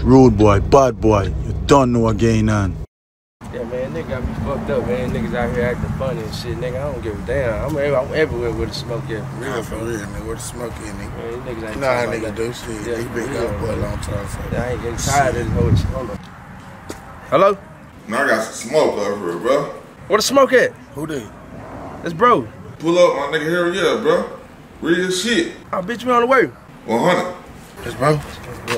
Rude boy, bad boy, you don't know what's going on. Yeah, man, nigga got me fucked up, man. Niggas out here acting funny and shit, nigga. I don't give a damn. I'm everywhere with the smoke at. For real, nah, for real, nigga. Where the smoke in, nigga? Man, these niggas ain't you know how like niggas do shit. Yeah, He been gone for a long time. So. Yeah, I ain't getting tired of this whole shit. Hold on. Hello? Now I got some smoke over here, bro. Where the smoke at? Who they? That's bro. Pull up, my nigga. Hurry up, bro. Real shit. Oh, bitch, we on the way. 100. That's bro. Yeah.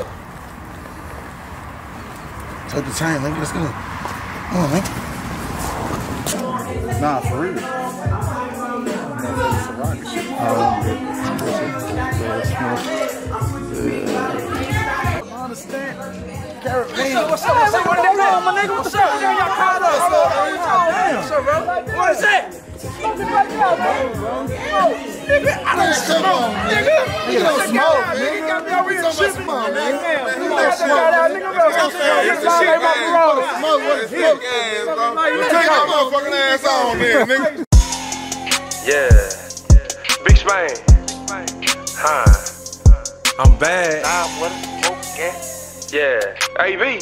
Take the chain, nigga. Let's go. Come on, nigga. Nah, for real. I understand. What's up? What going on, my nigga? What's up? Y'all caught us. What's up, bro? What is that? Smoking right now, bro. Nigga, I don't smoke, nigga. You don't smoke, nigga. You got me over here tripping. You don't smoke. Nigga, Take that motherfucking ass on there, nigga. Yeah. Big Spain. Huh. I'm bad. Yeah. AB.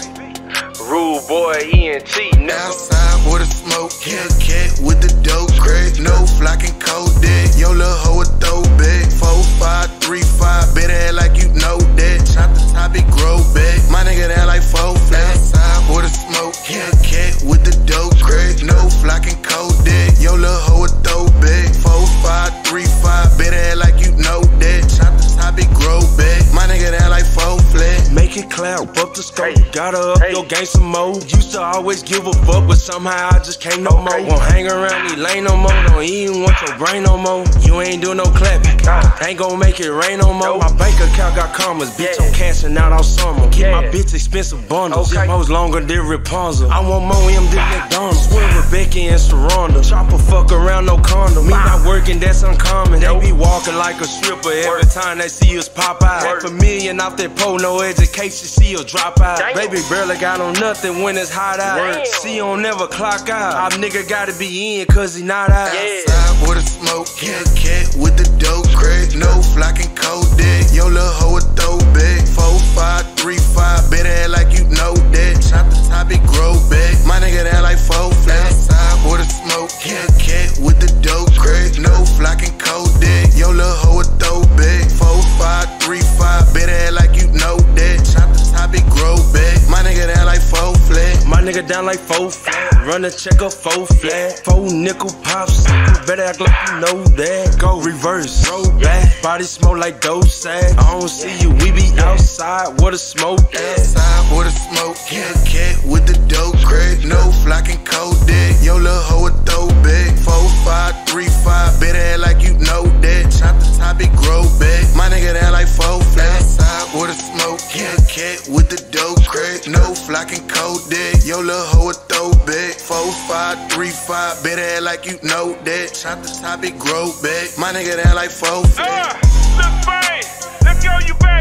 Rude boy, ENT, nigga. Outside with the smoke, Hellcat with the dope crack. No flocking Kodak, yo lil' hoe a throwback. 4, 5, 3, 5, better act like you know that. Chop the top, it grow back. My nigga that like 4 flat. Outside with the smoke, Hellcat with the dope crack. No flocking Kodak, yo lil' hoe a throwback. 4, 5, 3, 5, better act like you know that. Chop the top, it grow back. My nigga that like 4 flat. Make it clap up the scope. Gotta up your game some more. Used to always give a fuck, but somehow I just can't no more. Won't hang around me lane no more. Don't even want your brain no more. You ain't do no clapping. Ain't gon' make it rain no more. My bank account got commas. Bitch, I'm cashing out all summer. Keep my bitch expensive bundles. Zip hoes longer than Rapunzel. I want more M than McDonald's. With Rebecca and Sharonda. Chopper fuck around no condom. Me not working, that's uncommon. They be walking like a stripper every time they see us pop out. Half a million off that pole, no education, see us drop out. Baby barely got on nothing when it's hot out. See, don't never clock out. Our nigga gotta be in cause he not out. Outside with the smoke, Hellcat with the dope crack. No flocking Kodak, yo lil' hoe a throwback. 4, 5, 3, 5, better act like you know that. Chop the top, it grow back. My nigga that like 4 flat. Outside with the smoke, Hellcat with the dope crack. No flocking Kodak, yo lil' hoe a throwback. 4, 5, 3, 5, better act like you know that. Chop the top, it grow back. My nigga that like 4 flat. My nigga down like 4 flat. Run a check up 4 flat. 4 nickel pops. Better act like you know that. Go reverse, roll back. Body smoke like dope sack. I don't see you, we be outside where the smoke at. Outside with the smoke, Hellcat with the dope crack. No flocking Kodak, yo lil' hoe a throwback. 4, 5, 3, 5, better act like you know that. Chop the top, it grow back. My nigga that like 4 flat. Outside with the smoke, Hellcat with the dope crack. No flocking Kodak, yo lil' hoe a throwback. 4, 5, 3, 5, better act like you know that. Chop the top, it grow back. My nigga that like 4 flat. Look, Bang, let's go, you back.